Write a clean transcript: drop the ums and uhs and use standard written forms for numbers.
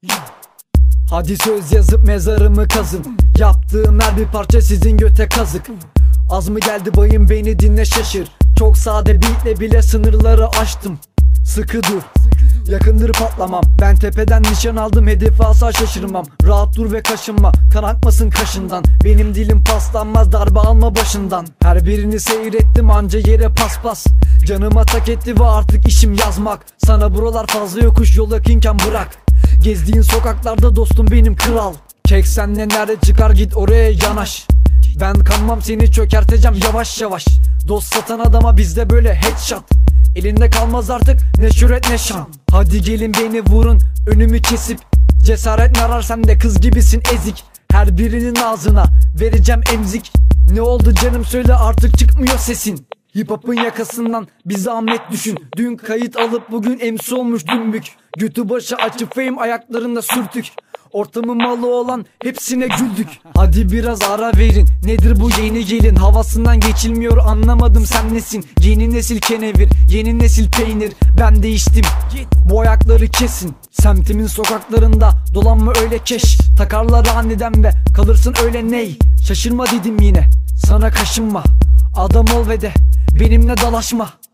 Hadi söz yazıp mezarımı kazın. Yaptığım her bir parça sizin göte kazık. Az mı geldi bayım, beni dinle şaşır. Çok sade beatle bile sınırları aştım. Sıkı dur, yakındır patlamam. Ben tepeden nişan aldım, hedefe asla şaşırmam. Rahat dur ve kaşınma, kan akmasın kaşından. Benim dilim paslanmaz, darbe alma başından. Her birini seyrettim anca yere paspas. Canıma tak etti ve artık işim yazmak. Sana buralar fazla yokuş, yol yakınken bırak. Gezdiğin sokaklarda dostum benim kral. Kek senle nerede çıkar, git oraya yanaş. Ben kanmam, seni çökerteceğim yavaş yavaş. Dost satan adama bizde böyle headshot. Elinde kalmaz artık ne şöhret ne şan. Hadi gelin beni vurun, önümü kesip. Cesaret ne ararsan de kız gibisin ezik. Her birinin ağzına vereceğim emzik. Ne oldu canım söyle, artık çıkmıyor sesin. Hip hop'un yakasından bir zahmet düşün. Dün kayıt alıp bugün MC olmuş dümbük. Götü başı açık, fame ayaklarında sürtük. Ortamın malı olan hepsine güldük. Hadi biraz ara verin, nedir bu yeni gelin? Havasından geçilmiyor, anlamadım sen nesin? Yeni nesil kenevir, yeni nesil peynir. Ben değiştim, bu ayakları kesin. Semtimin sokaklarında dolanma öyle keş. Takarlar aniden ve kalırsın öyle ney. Şaşırma dedim yine, sana kaşınma. Adam ol ve de benimle dalaşma.